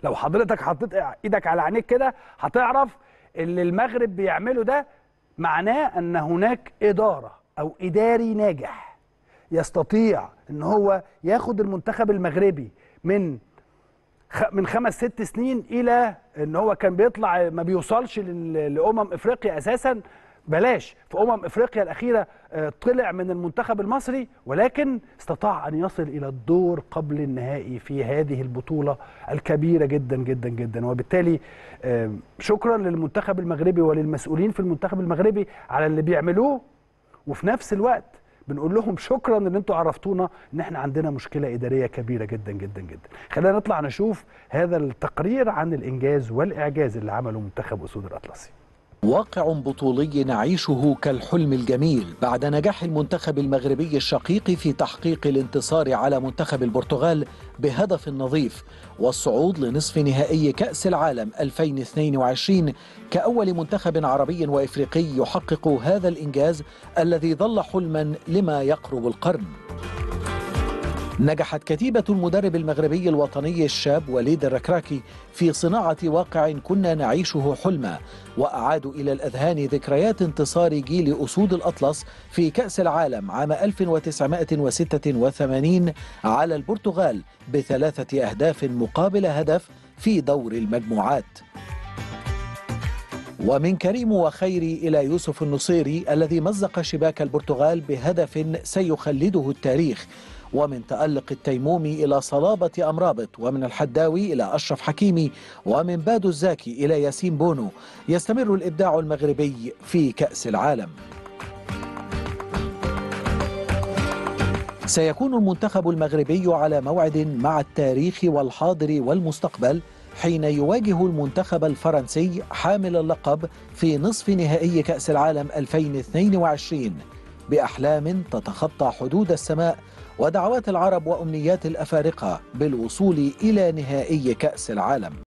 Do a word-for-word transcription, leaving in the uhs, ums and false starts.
لو حضرتك حطيت ايدك على عينيك كده هتعرف اللي المغرب بيعمله ده معناه ان هناك اداره او اداري ناجح يستطيع ان هو ياخد المنتخب المغربي من من خمس ست سنين الى ان هو كان بيطلع ما بيوصلش لامم افريقيا اساسا. بلاش في امم افريقيا الاخيره طلع من المنتخب المصري، ولكن استطاع ان يصل الى الدور قبل النهائي في هذه البطوله الكبيره جدا جدا جدا. وبالتالي شكرا للمنتخب المغربي وللمسؤولين في المنتخب المغربي على اللي بيعملوه، وفي نفس الوقت بنقول لهم شكرا ان انتوا عرفتونا ان احنا عندنا مشكله اداريه كبيره جدا جدا جدا. خلينا نطلع نشوف هذا التقرير عن الانجاز والاعجاز اللي عمله منتخب اسود الاطلسي. واقع بطولي نعيشه كالحلم الجميل بعد نجاح المنتخب المغربي الشقيق في تحقيق الانتصار على منتخب البرتغال بهدف نظيف والصعود لنصف نهائي كأس العالم ألفين واثنين وعشرين كأول منتخب عربي وإفريقي يحقق هذا الإنجاز الذي ظل حلما لما يقرب القرن. نجحت كتيبة المدرب المغربي الوطني الشاب وليد الركراكي في صناعة واقع كنا نعيشه حلما، وأعادوا إلى الأذهان ذكريات انتصار جيل أسود الأطلس في كأس العالم عام ألف وتسعمائة وستة وثمانين على البرتغال بثلاثة أهداف مقابل هدف في دور المجموعات. ومن كريم وخيري إلى يوسف النصيري الذي مزق شباك البرتغال بهدف سيخلده التاريخ، ومن تألق التيمومي إلى صلابة أمرابط، ومن الحداوي إلى أشرف حكيمي، ومن بادو الزاكي إلى ياسين بونو، يستمر الإبداع المغربي في كأس العالم. سيكون المنتخب المغربي على موعد مع التاريخ والحاضر والمستقبل حين يواجه المنتخب الفرنسي حامل اللقب في نصف نهائي كأس العالم ألفين واثنين وعشرين بأحلام تتخطى حدود السماء ودعوات العرب وأمنيات الأفارقة بالوصول إلى نهائي كأس العالم.